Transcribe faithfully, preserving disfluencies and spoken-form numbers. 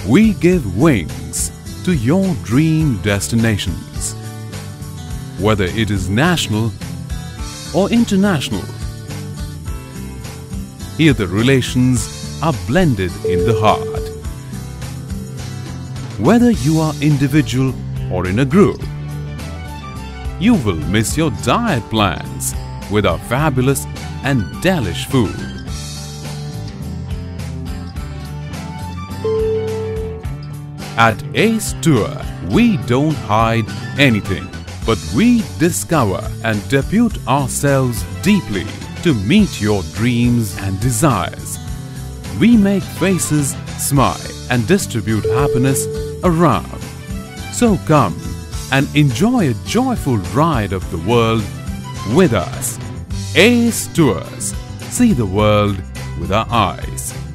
We give wings to your dream destinations, whether it is national or international. Here the relations are blended in the heart. Whether you are individual or in a group, you will miss your diet plans with our fabulous and delish food. At Ace Tour, we don't hide anything, but we discover and depute ourselves deeply to meet your dreams and desires. We make faces smile and distribute happiness around. So come and enjoy a joyful ride of the world with us. Ace Tours. See the world with our eyes.